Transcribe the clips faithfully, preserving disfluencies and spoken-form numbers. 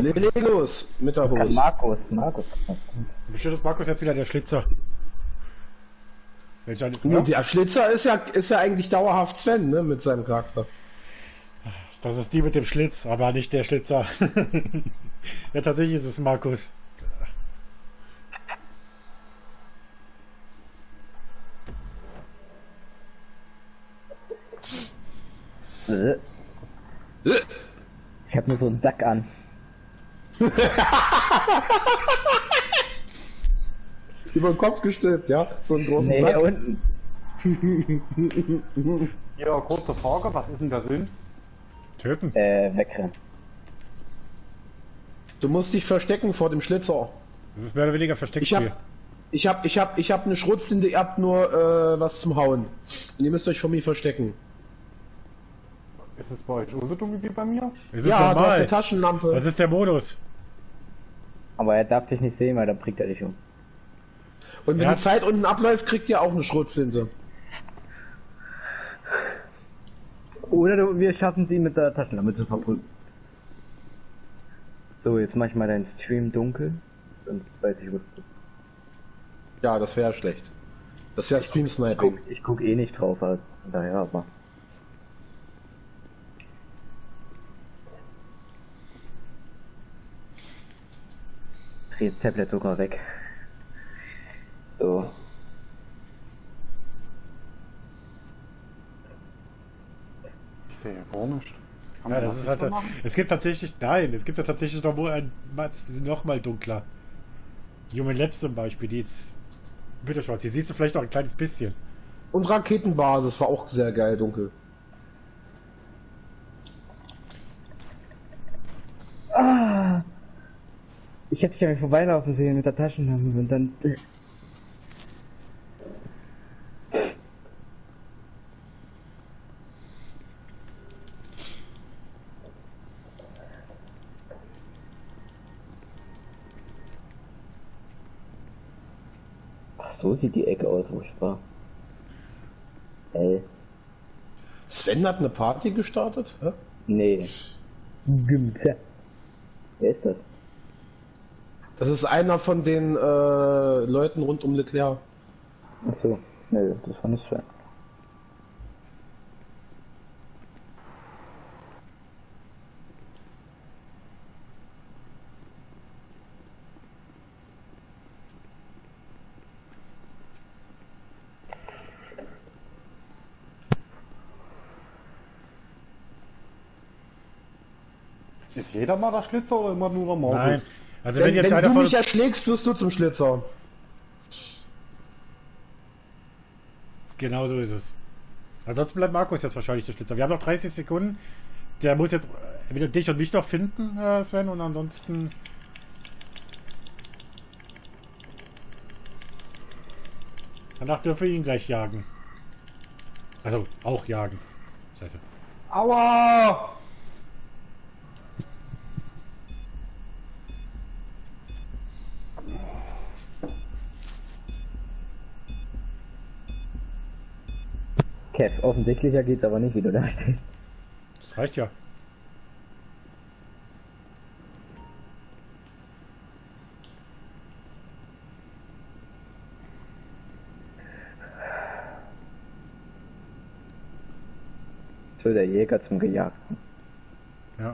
Leg los mit der Hose. Markus, Markus. Bestimmt ist Markus jetzt wieder der Schlitzer. Welcher, Nee, ja? der Schlitzer ist ja, ist ja eigentlich dauerhaft Sven, ne, mit seinem Charakter. Das ist die mit dem Schlitz, aber nicht der Schlitzer. Ja, tatsächlich ist es Markus. Äh. Ich hab nur so einen Sack an. Über den Kopf gestülpt, ja? So einen großen Nee, Sack. hier unten. Ja, kurze Frage, was ist denn der Sinn? Töten. Äh, wegrennen. Du musst dich verstecken vor dem Schlitzer. Das ist mehr oder weniger Ich Versteckspiel. hab, ich hab, ich hab, ich hab eine Schrotflinte, ihr habt nur äh, was zum Hauen. Und ihr müsst euch vor mir verstecken. Ist es bei euch auch so dunkel wie bei mir? Es ist Ja, du hast normal. eine Taschenlampe. Das ist der Modus. Aber er darf dich nicht sehen, weil dann bringt er dich um. Und wenn Ja. die Zeit unten abläuft, kriegt ihr auch eine Schrotflinte. Oder du, wir schaffen sie mit der Taschenlampe zu verprügeln. So, jetzt mach ich mal deinen Stream dunkel. Dann weiß ich, wo du bist. Ja, das wäre schlecht. Das wäre Stream Guck, Sniping. ich guck eh nicht drauf, also von daher, aber. Ich dreh das Tablet sogar weg. So. Ich sehe gar nicht. Kann Ja, man das ist halt. so machen? Es gibt tatsächlich. Nein, es gibt ja tatsächlich noch wohl ein. Die sind noch mal dunkler. Human Labs zum Beispiel, die ist. Bitterschwarz. Die siehst du vielleicht noch ein kleines bisschen. Und Raketenbasis war auch sehr geil dunkel. Ah! Ich hab dich ja vorbeilaufen sehen mit der Taschenlampe und dann. Ach, so sieht die Ecke aus, wo ich war. Ey. Sven hat eine Party gestartet? Hä? Nee. Gümze. Wer ist das? Das ist einer von den äh, Leuten rund um Leclerc. Achso. Nee, das war nicht schwer. Ist jeder mal der Schlitzer oder immer nur der Markus? Nein. Also Wenn, wenn jetzt wenn einer du von mich uns. erschlägst, wirst du zum Schlitzer. Genau so ist es. Ansonsten bleibt Markus jetzt wahrscheinlich der Schlitzer. Wir haben noch dreißig Sekunden. Der muss jetzt entweder dich und mich noch finden, äh, Sven, und ansonsten. Danach dürfen wir ihn gleich jagen. Also auch jagen. Scheiße. Aua! Kev, offensichtlicher geht's aber nicht, wie du da stehst. Das reicht ja. So der Jäger zum Gejagten. Ja.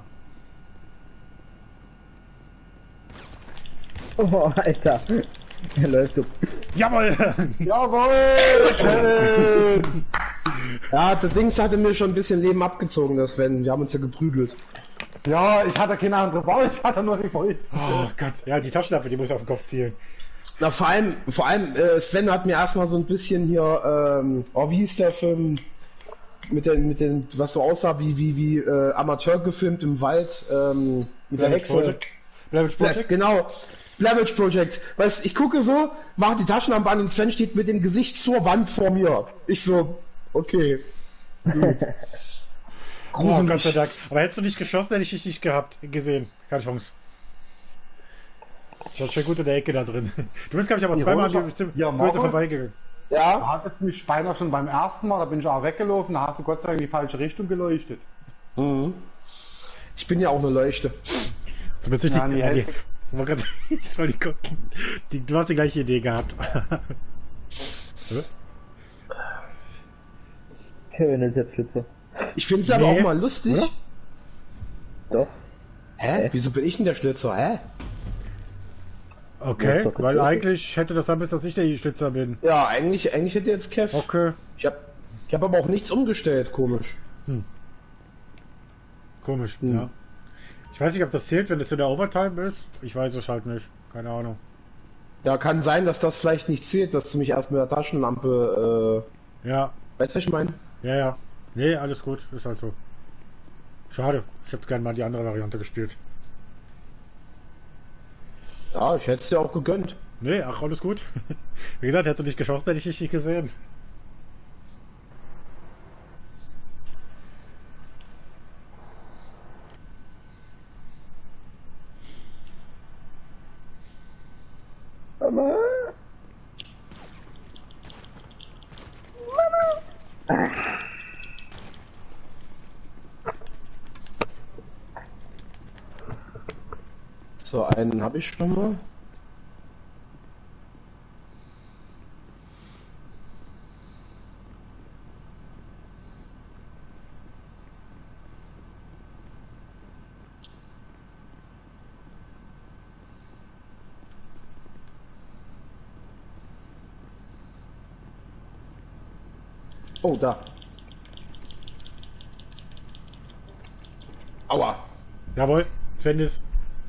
Oh, Alter. Er läuft so. Jawohl! Jawohl! Schön! Ja, das Dings hatte mir schon ein bisschen Leben abgezogen, das Sven. Wir haben uns ja geprügelt. Ja, ich hatte keine andere Wahl, ich hatte nur die Fäuste. Oh Gott. Ja, die Taschenlampe, die muss auf den Kopf zielen. Na, vor allem, vor allem, äh, Sven hat mir erstmal so ein bisschen hier, ähm, oh, wie hieß der Film? Mit den, mit den, was so aussah wie, wie, wie, äh, Amateur gefilmt im Wald, ähm, mit der Hexe. Project. Blair Witch Bla, Project? genau. Blair Witch Project. Weißt, ich gucke so, mache die Taschenlampe an und Sven steht mit dem Gesicht zur Wand vor mir. Ich so, okay. Gut. Oh, Gott sei Gruselig. Dank. Aber hättest du nicht geschossen, hätte ich dich nicht gehabt, gesehen. Keine Chance. Ich war schon gut in der Ecke da drin. Du bist, glaube ich, aber Die zweimal Rosa- bestimmt Ja, böse Markus? vorbeigegangen. Ja? Da hattest du mich beinahe schon beim ersten Mal, da bin ich auch weggelaufen, da hast du Gott sei Dank in die falsche Richtung geleuchtet. Mhm. Ich bin ja auch eine Leuchte. Zumindest Ja, die, nee, die, die, die, ich wollte gucken. Die, du hast die gleiche Idee gehabt. Kevin ist jetzt Schlitzer. Ich finde es aber Nee. auch mal lustig. Oder? Doch. Hä? Hä? Wieso bin ich denn der Schlitzer? Hä? Okay, Ja, ist doch weil okay. eigentlich hätte das sein müssen, dass ich der Schlitzer bin. Ja, eigentlich, eigentlich hätte jetzt Kev. Okay, Ich habe ich hab aber auch nichts umgestellt, komisch. komisch, Hm. ja. Ich weiß nicht, ob das zählt, wenn es in der Overtime ist. Ich weiß es halt nicht. Keine Ahnung. Ja, kann sein, dass das vielleicht nicht zählt, dass du mich erst mit der Taschenlampe, Ja, äh, weißt du, was ich meine? ja, ja. Nee, alles gut, ist halt so. Schade, ich hätte gerne mal die andere Variante gespielt. Ja, ich hätte es dir auch gegönnt. Nee, ach, alles gut. Wie gesagt, hättest du nicht geschossen, hätte ich dich nicht gesehen. Mama. So, einen habe ich schon mal. Oh, da. Aua. Jawohl, Sven ist.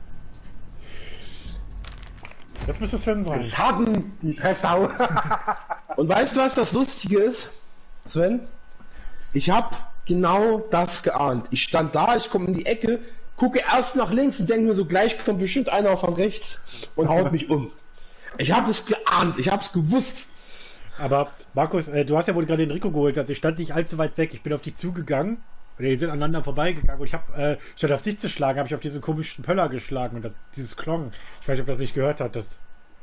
Jetzt müsste Sven sein. Schaden, die Drecksau. Und weißt du, was das Lustige ist, Sven? Ich habe genau das geahnt. Ich stand da, ich komme in die Ecke, gucke erst nach links und denke mir so, gleich kommt bestimmt einer von rechts und haut mich um. Ich habe es geahnt, ich habe es gewusst. Aber Markus, äh, du hast ja wohl gerade den Rico geholt, also ich stand nicht allzu weit weg. Ich bin auf dich zugegangen. Wir sind aneinander vorbeigegangen und ich habe, äh, statt auf dich zu schlagen, habe ich auf diesen komischen Pöller geschlagen und das, dieses Klong. Ich weiß nicht, ob das nicht gehört hattest.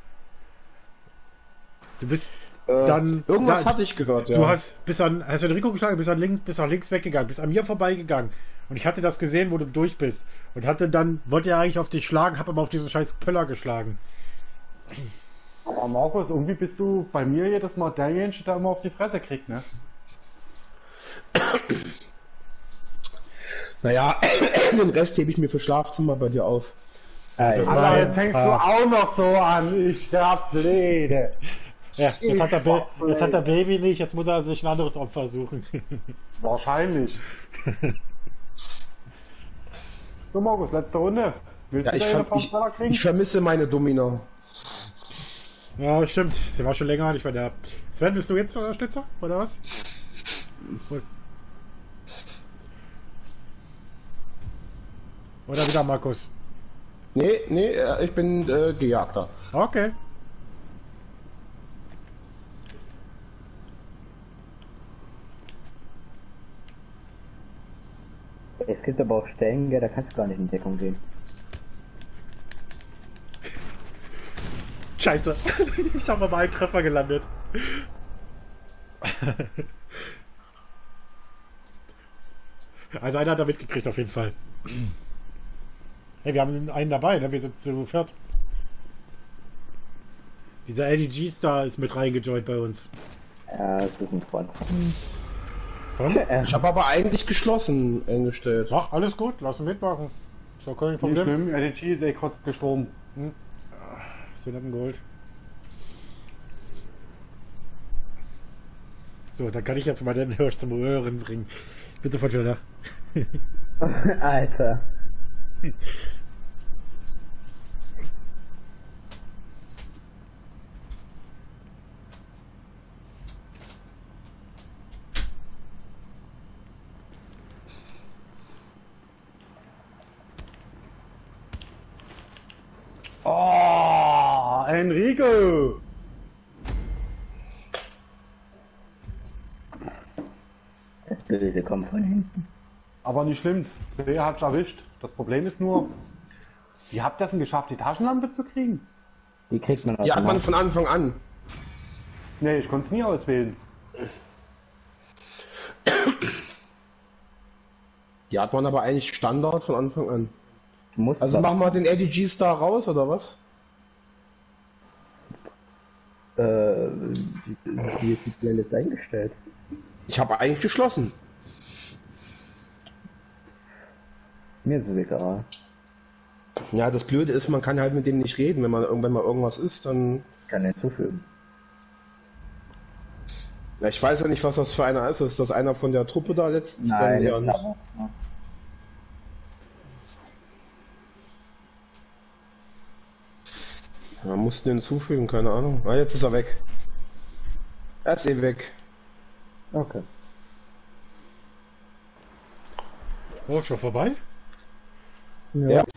Du bist Äh, dann. irgendwas da, hatte ich gehört, ja. Du hast bis an, hast du den Rico geschlagen, bis an links, bis nach links weggegangen, bis an mir vorbeigegangen. Und ich hatte das gesehen, wo du durch bist. Und hatte dann, wollte ja eigentlich auf dich schlagen, habe aber auf diesen scheiß Pöller geschlagen. Aber Markus, irgendwie bist du bei mir jedes Mal derjenige, der immer auf die Fresse kriegt, ne? Naja, den Rest hebe ich mir für Schlafzimmer bei dir auf. Das ist Alter. mein- Alter, jetzt fängst ah. du auch noch so an. Ich sterb blöde. Ja, jetzt hat, der Ba- jetzt hat der Baby nicht, jetzt muss er sich ein anderes Opfer suchen. Wahrscheinlich. So, Markus, letzte Runde. Willst Ja, du ich, da ver eine ich, Pampeller kriegen? ich vermisse meine Domina. Ja, stimmt. Sie war schon länger nicht mehr da. Sven, bist du jetzt äh, Schlitzer? Oder was? Cool. Oder wieder Markus? Nee, nee, äh, ich bin äh, Gejagter. Okay. Es gibt aber auch Stellen, ja, da kannst du gar nicht in Deckung gehen. Scheiße. Ich habe mal einen Treffer gelandet. Also einer hat er mitgekriegt auf jeden Fall. Hey, wir haben einen dabei, ne? Wir sind zu viert. Dieser L D G-Star ist mit reingejoint bei uns. Ja, das ist ein Freund. Von? Äh, Ich habe aber eigentlich geschlossen eingestellt. Ach, alles gut, lass ihn mitmachen. Ist doch kein Nicht Problem. schlimm, L D G ist eh gerade gestorben. Sven hat ihn geholt. So, dann kann ich jetzt mal den Hirsch zum Röhren bringen. Ich bin sofort wieder da. Alter. Oh, Enrico! Das Böse kommt von hinten. Aber nicht schlimm, Zwei hat's erwischt. Das Problem ist nur, wie habt ihr es denn geschafft, die Taschenlampe zu kriegen? Die kriegt man Die hat man automatisch. von Anfang an. Nee, ich konnte es nie auswählen. Die hat man aber eigentlich Standard von Anfang an. Du musst Also was- machen wir den A D G-Star raus, oder was? Äh, wie, wie ist die Playlist eingestellt? Ich habe eigentlich geschlossen. Mir ist es egal. Ja, das Blöde ist, man kann halt mit dem nicht reden. Wenn man irgendwann mal irgendwas ist, dann... Ich kann hinzufügen. Ja, ich weiß ja nicht, was das für einer ist. Ist das einer von der Truppe da letztens? Dann Nein, ja jetzt nicht. aber. Ja. Man muss den hinzufügen, keine Ahnung. Ah, jetzt ist er weg. Er ist eh weg. Okay. Oh, schon vorbei? Ja.